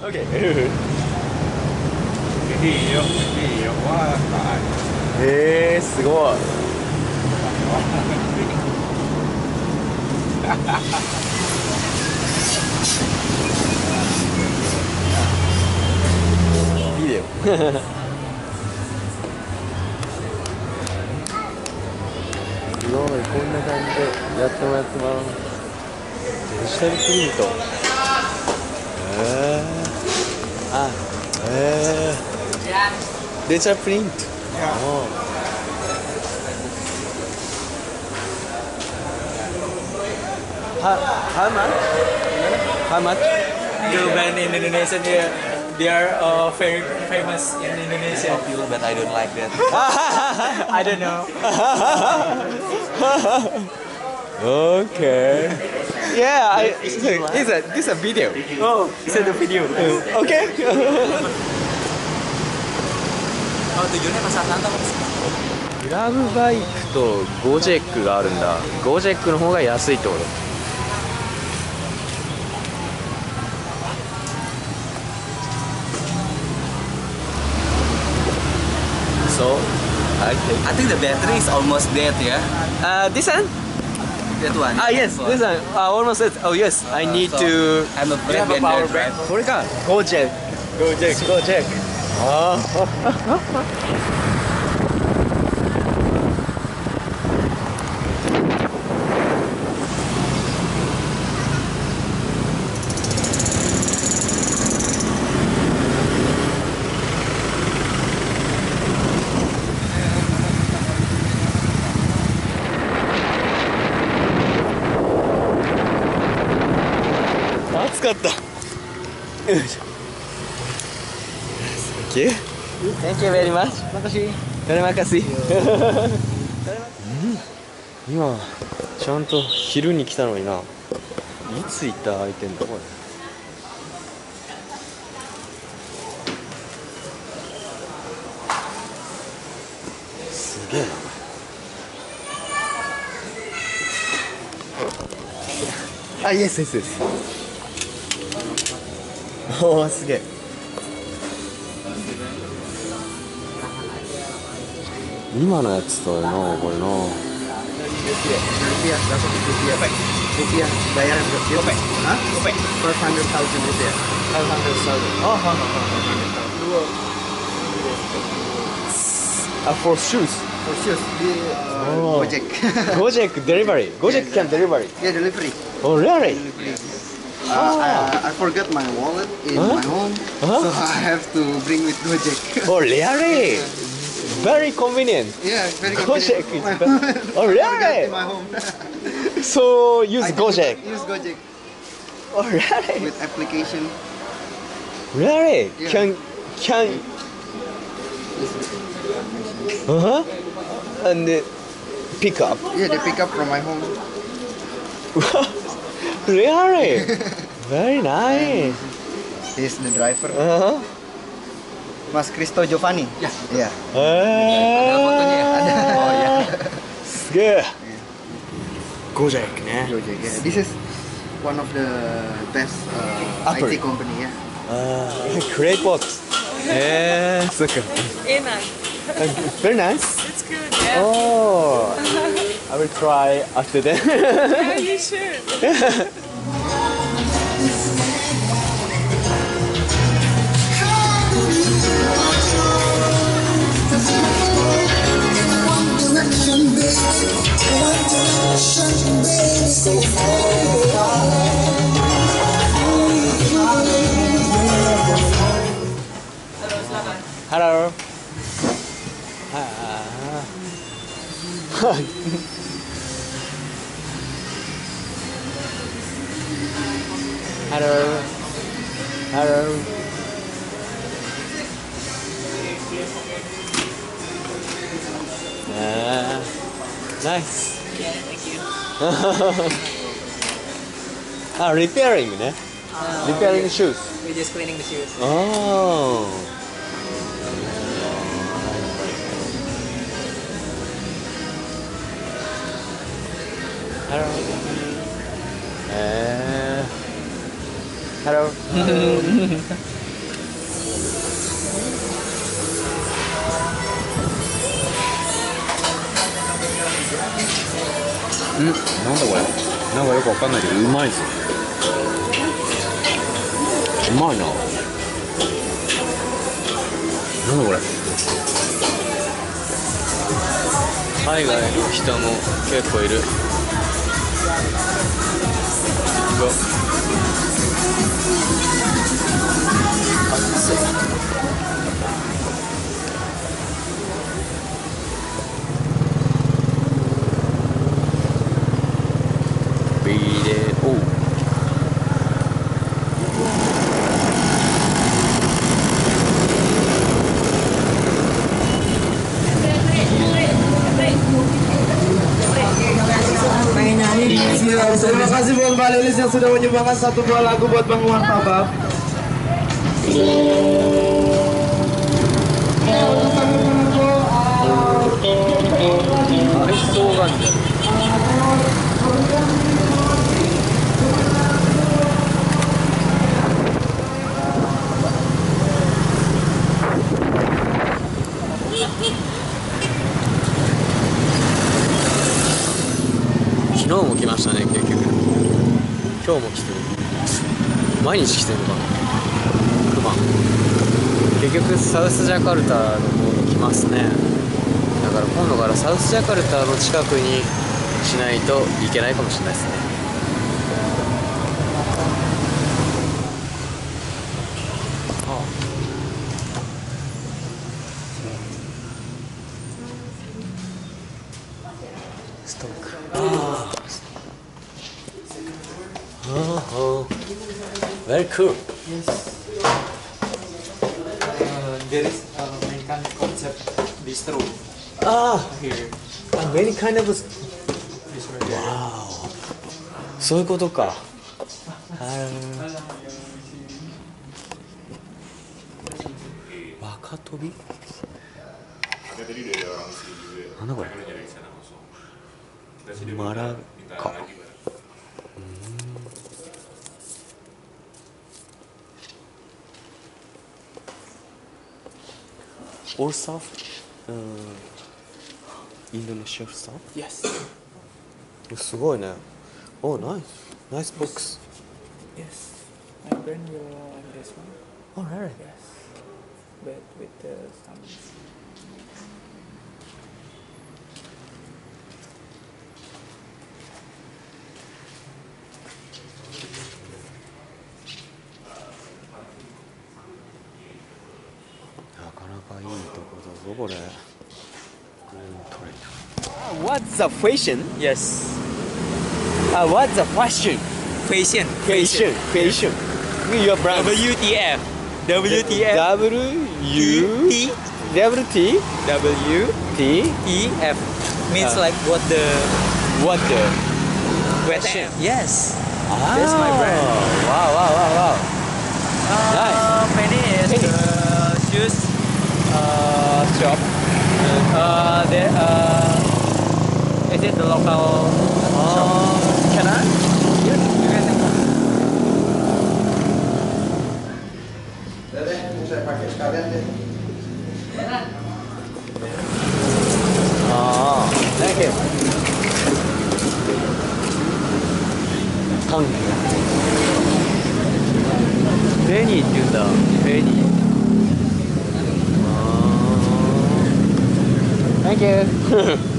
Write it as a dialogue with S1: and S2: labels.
S1: Okay. すごい。ビデオ。すごい、こんな感じでやってもらってます。デジタルプリント。デジタルプリント。How much? How much?
S2: The band in Indonesia, they are very famous in Indonesia.
S3: Popular, but I don't like that.
S2: I don't know.
S1: Okay. Yeah, this a video.
S2: Oh, it's a video.
S1: Okay.
S3: Oh, tujuannya pasar Santa mas.
S1: グラブバイクとゴジェックがあるんだ。ゴジェックの方が安いってこと。So,
S3: I think the battery is almost dead, yeah.
S1: this one?
S3: That one.
S1: Yes, this one. Almost dead. Oh yes, I need
S3: So,
S1: to.
S3: I'm a
S1: You have a
S3: brand
S1: power
S3: vendor,
S1: bank?
S3: right?
S1: これか。ゴジェック。ゴジェック。ああ。暑かった。よいしょ。Thank you. Thank you very much. Terima kasih. 今ちゃんと昼に来たのにな。いつ行ったら空いてんだこれ。すげえな。あ、イエスイエスイエス。おお、すげえ。今のやつとな、これな。
S4: Rupiah, berapa rupiah? Rupiah, bayaran rupiah. Hah? 500,000 rupiah. 500,000.
S1: Oh, for shoes.
S4: For shoes, di
S1: Oh.
S4: Gojek.
S1: Gojek delivery. Gojek can delivery.
S4: Yeah, delivery.
S1: Oh, really?
S4: Delivery. I forgot my wallet in
S1: Huh?
S4: my home,
S1: Huh?
S4: so I have to bring with Gojek.
S1: Oh, really? Very convenient.
S4: Yeah, very
S1: Gojek
S4: convenient.
S1: is Oh,
S4: I forgot
S1: really?
S4: in my home.
S1: So use
S4: I can
S1: Gojek.
S4: Use Gojek
S1: Oh, really?
S4: with application.
S1: Really?
S4: Yeah.
S1: Can. Uh-huh. And pick up.
S4: Yeah, they pick up from my home.
S1: Really? Very nice.
S4: He's the driver.
S1: Uh-huh.
S4: Mas Cristo Giovanni.
S3: Ya.
S4: Yeah.
S3: Ada fotonya ya?
S1: Oh
S4: yeah.
S1: すげえ。Gojek ね。
S4: Gojek. Yeah. This is one of the best
S1: Apple.
S4: IT company. Yeah.
S1: Great box. そっか。Very nice.
S5: It's good, yeah.
S1: Oh, I will try after that.
S5: Yeah, you should.
S1: Hello. Hello. Hello. Nice.
S5: Yeah, thank you.
S1: Repairing ね。Repairing shoes.
S5: We're just cleaning the shoes.
S1: Oh. Hello. Hello. なんだこれ。なんかよくわかんないけどうまいですよ。うまいな。なんだこれ。海外の人も結構いる。ビデオ。
S4: Terima kasih buat Mbak Lilis yang sudah menyumbangkan satu buah lagu buat Bang Martabak.
S1: 昨日も来ましたね結局。今日も来てる。毎日来てるのかな。クマ。結局サウスジャカルタの方に来ますね。だから今度からサウスジャカルタの近くにしないといけないかもしれないですね。ストック。Oh, very cool.
S2: There is American concept bistro here.
S1: Many kind of.
S2: This way.
S1: Wow. そういうことか。若飛び？なんだこれ？マラカ。All stuff? Indonesian stuff?
S2: Yes.
S1: すごいね。Oh, nice. Nice box.
S2: Yes. My brand will this one.
S1: Oh, really?
S2: Yes. But with some.
S1: なかなかいいとこだぞこれ。グレーントレイナー。
S4: What's the fashion?
S2: Yes.
S4: What's the fashion?
S2: Fashion.
S4: Fashion. Your brand.
S2: WTF. WTF.
S4: W
S2: T.
S4: W T
S2: W.
S4: T.
S2: E. F. Means like what the.
S4: What the?
S2: Fashion. Yes.
S4: Ah,
S2: That's my brand.
S4: Wow.
S2: Penny is shoes shop. Is it the local shop?
S4: Can I?
S2: Yes, you can take one.
S4: Saya pakai sekalian deh. Thank you.
S1: タング。ベニーって言うんだ。ベニー。Thank you.